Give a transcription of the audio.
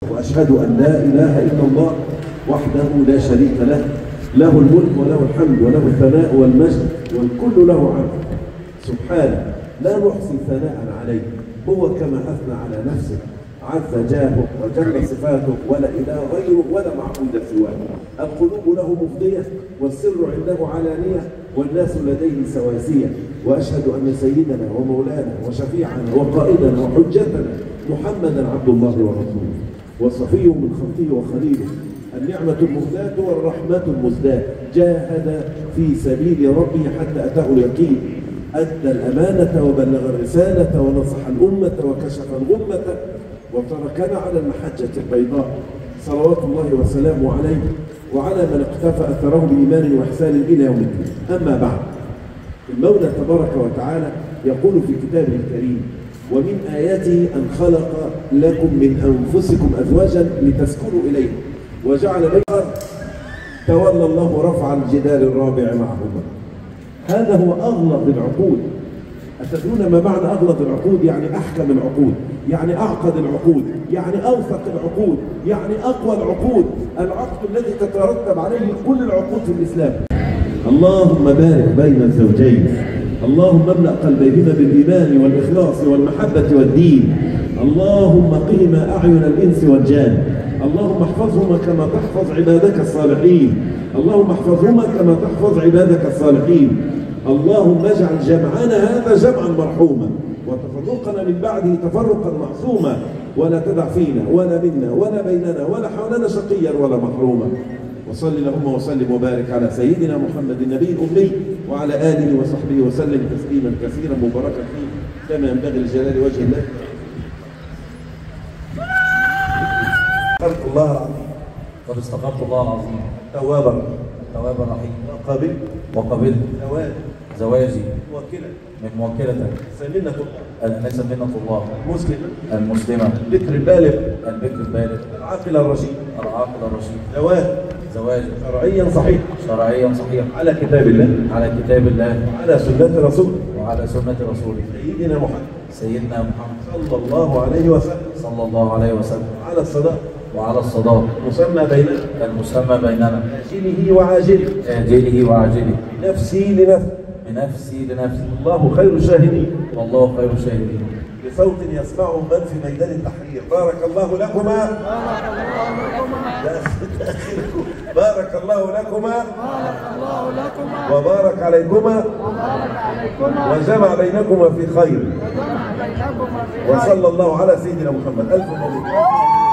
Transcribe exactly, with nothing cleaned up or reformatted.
وأشهد أن لا إله إلا الله وحده لا شريك له، له الملك وله الحمد وله الثناء والمجد والكل له عبد. سبحانه لا نحصي ثناء عليه، هو كما أثنى على نفسه، عز جاهه وجل صفاته، ولا إله غيره ولا معبود سواه. القلوب له مفضية والسر عنده علانية والناس لديه سواسية. وأشهد أن سيدنا ومولانا وشفيعنا وقائدنا وحجتنا محمدا عبد الله ورسوله وصفيه من خلقه وخليله، النعمة المهداة والرحمة المزداة، جاهد في سبيل ربه حتى أتاه اليقين، أدى الأمانة وبلغ الرسالة ونصح الأمة وكشف الغمة وتركنا على المحجة البيضاء، صلوات الله وسلامه عليه وعلى من اقتفى أثره بإيمان وإحسان إلى يوم الدين. أما بعد، المولى تبارك وتعالى يقول في كتابه الكريم: ومن آياته أن خلق لكم من أنفسكم أزواجا لتسكنوا إليه وجعل بينهم. تولى الله رفع الجدال الرابع معهما. هذا هو أغلظ العقود. أتدرون ما معنى أغلظ العقود؟ يعني أحكم العقود، يعني أعقد العقود، يعني أوثق العقود، يعني أقوى العقود، العقد الذي تترتب عليه كل العقود في الإسلام. اللهم بارك بين الزوجين، اللهم املأ قلبيهما بالإيمان والإخلاص والمحبة والدين، اللهم قهما أعين الإنس والجان، اللهم احفظهما كما تحفظ عبادك الصالحين، اللهم احفظهما كما تحفظ عبادك الصالحين، اللهم اجعل جمعنا هذا جمعا مرحوما وتفرقنا من بعده تفرقا معصوما، ولا تدع فينا ولا منا ولا بيننا ولا حولنا شقيا ولا محروما. وصل اللهم وسلم وبارك على سيدنا محمد النبي الأمي وعلى آله وصحبه وسلم تسليما كثيرا مباركا فيه كما ينبغي لجلال وجه الله. استغفرت الله العظيم. قد استغفرت الله العظيم. توابا توابا رحيم. وقبل وقبل زواج زواجي موكلة من موكلتك سمنة النسب منة الله مسلمة المسلمة ذكر البالغ البكر البالغ العاقل الرشيد العاقل الرشيد زواج زواج شرعيا صحيح شرعيا صحيح على كتاب الله على كتاب الله وعلى سنة رسوله وعلى سنة رسوله سيدنا محمد سيدنا محمد صلى الله عليه وسلم صلى الله عليه وسلم على الصداق وعلى الصداق مسمى بيننا المسمى بيننا آجله وعاجله آجله وعاجله نفسي لنفسي بنفسي لنفسي الله خير الشاهدين والله خير الشاهدين بصوت يسمعه من في ميدان التحرير. بارك الله لكما بارك الله لكما وبارك عليكما وجمع بينكما في خير وصلى الله على سيدنا محمد. ألف مبروك.